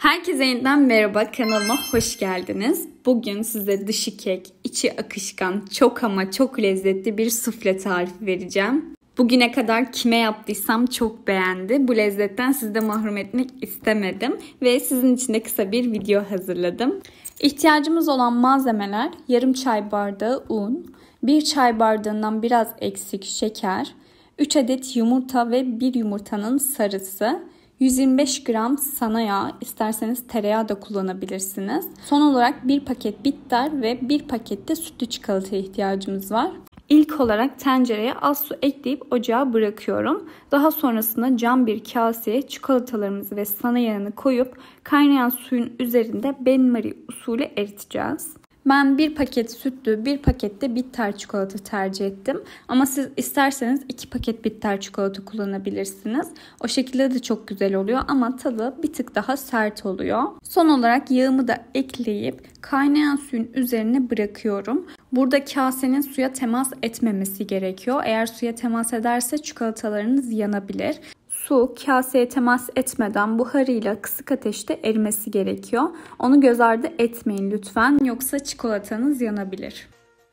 Herkese yeniden merhaba, kanalıma hoş geldiniz. Bugün size dışı kek, içi akışkan, çok ama çok lezzetli bir sufle tarifi vereceğim. Bugüne kadar kime yaptıysam çok beğendi. Bu lezzetten sizi de mahrum etmek istemedim ve sizin için de kısa bir video hazırladım. İhtiyacımız olan malzemeler: yarım çay bardağı un, 1 çay bardağından biraz eksik şeker, 3 adet yumurta ve 1 yumurtanın sarısı, 125 gram sana yağ, isterseniz tereyağı da kullanabilirsiniz. Son olarak 1 paket bitter ve 1 paket de sütlü çikolataya ihtiyacımız var. İlk olarak tencereye az su ekleyip ocağa bırakıyorum. Daha sonrasında cam bir kaseye çikolatalarımızı ve sana yağını koyup kaynayan suyun üzerinde benmari usulü eriteceğiz. Ben 1 paket sütlü, 1 paket de bitter çikolata tercih ettim. Ama siz isterseniz 2 paket bitter çikolata kullanabilirsiniz. O şekilde de çok güzel oluyor ama tadı bir tık daha sert oluyor. Son olarak yağımı da ekleyip kaynayan suyun üzerine bırakıyorum. Burada kasenin suya temas etmemesi gerekiyor. Eğer suya temas ederse çikolatalarınız yanabilir. Su kaseye temas etmeden buharıyla kısık ateşte erimesi gerekiyor. Onu göz ardı etmeyin lütfen, yoksa çikolatanız yanabilir.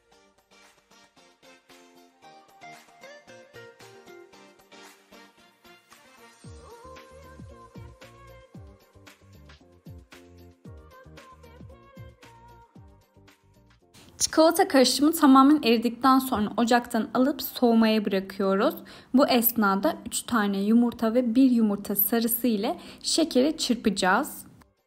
Çikolata karışımı tamamen eridikten sonra ocaktan alıp soğumaya bırakıyoruz. Bu esnada 3 tane yumurta ve 1 yumurta sarısı ile şekeri çırpacağız.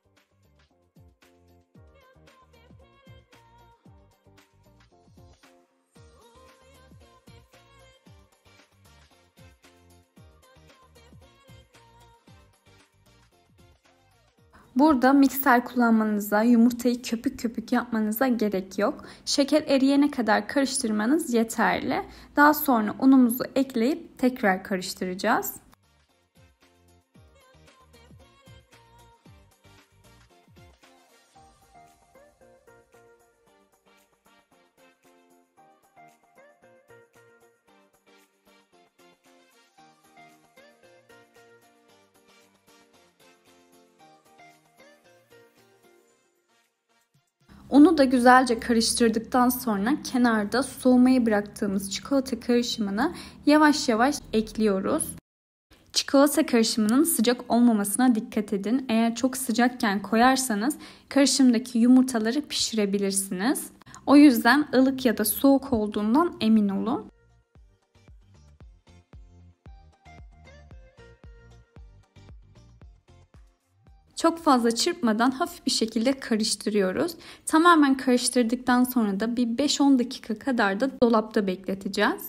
Burada mikser kullanmanıza, yumurtayı köpük köpük yapmanıza gerek yok. Şeker eriyene kadar karıştırmanız yeterli. Daha sonra unumuzu ekleyip tekrar karıştıracağız. Unu da güzelce karıştırdıktan sonra kenarda soğumaya bıraktığımız çikolata karışımını yavaş yavaş ekliyoruz. Çikolata karışımının sıcak olmamasına dikkat edin. Eğer çok sıcakken koyarsanız karışımdaki yumurtaları pişirebilirsiniz. O yüzden ılık ya da soğuk olduğundan emin olun. Çok fazla çırpmadan hafif bir şekilde karıştırıyoruz. Tamamen karıştırdıktan sonra da bir 5-10 dakika kadar da dolapta bekleteceğiz.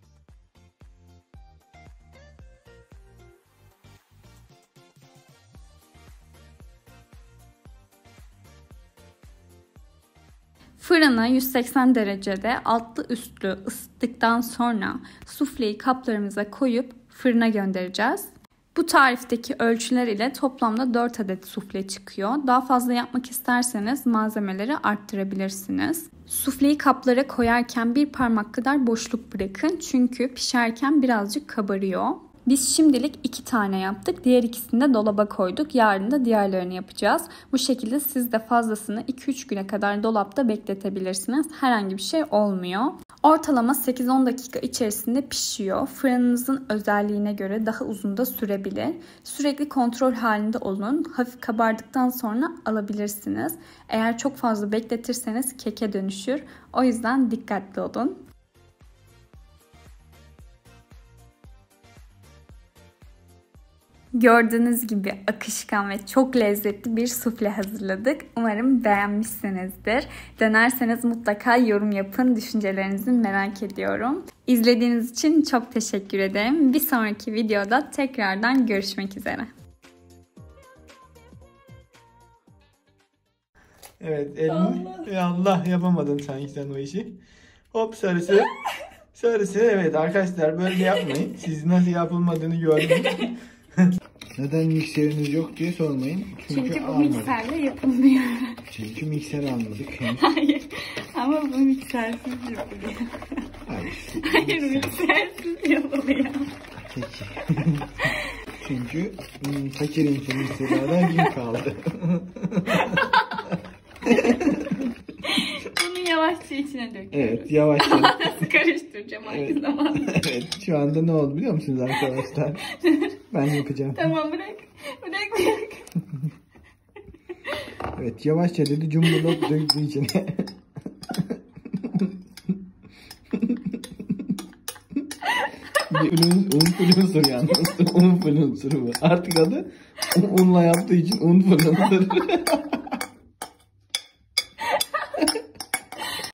Fırına 180 derecede altlı üstlü ısıttıktan sonra sufleyi kaplarımıza koyup fırına göndereceğiz. Bu tarifteki ölçüler ile toplamda 4 adet sufle çıkıyor. Daha fazla yapmak isterseniz malzemeleri arttırabilirsiniz. Sufleyi kaplara koyarken bir parmak kadar boşluk bırakın. Çünkü pişerken birazcık kabarıyor. Biz şimdilik 2 tane yaptık. Diğer ikisini de dolaba koyduk. Yarın da diğerlerini yapacağız. Bu şekilde siz de fazlasını 2-3 güne kadar dolapta bekletebilirsiniz. Herhangi bir şey olmuyor. Ortalama 8-10 dakika içerisinde pişiyor. Fırınınızın özelliğine göre daha uzun da sürebilir. Sürekli kontrol halinde olun. Hafif kabardıktan sonra alabilirsiniz. Eğer çok fazla bekletirseniz keke dönüşür. O yüzden dikkatli olun. Gördüğünüz gibi akışkan ve çok lezzetli bir sufle hazırladık. Umarım beğenmişsinizdir. Denerseniz mutlaka yorum yapın. Düşüncelerinizi merak ediyorum. İzlediğiniz için çok teşekkür ederim. Bir sonraki videoda tekrardan görüşmek üzere. Evet, elini Allah yapamadın sanki sen o işi. Hop sarısı. Sarısı, evet arkadaşlar, böyle yapmayın. Siz nasıl yapılmadığını gördünüz. Neden mikseriniz yok diye sormayın. Çünkü bu mikserle yapılmıyor. Çünkü mikser almadık. Hayır. Ama bu miksersiz yapılıyor. Hayır, miksersiz yapılıyor. Peki. Çünkü fakir mikserlerden kim kaldı? Bunu yavaşça içine döküyoruz. Evet, yavaşça. Nasıl karıştıracağım aynı zamanda. Evet, şu anda ne oldu biliyor musunuz arkadaşlar? Ben yapacağım. Tamam, bırak. Evet, yavaşça dedi, cumbulop döktü içine. Influencer yalnız. Influencer bu. Artık adı unla yaptığı için influencer.